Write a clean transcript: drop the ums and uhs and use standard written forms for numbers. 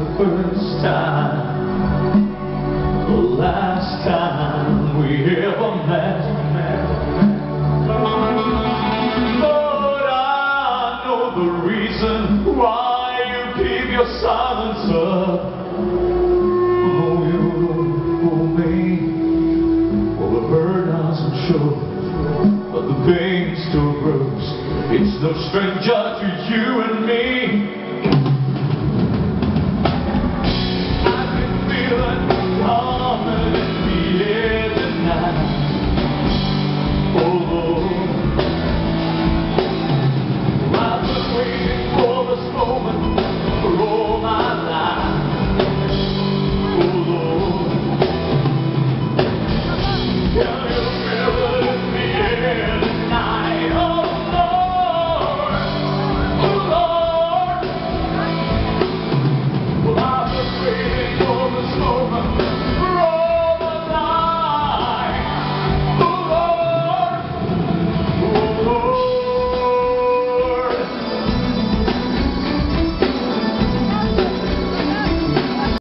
first time, the last time we ever met. But I know the reason why you keep your silence up. Oh, you don't fool me. Well, the hurt doesn't show, but the pain still grows. It's no stranger to you and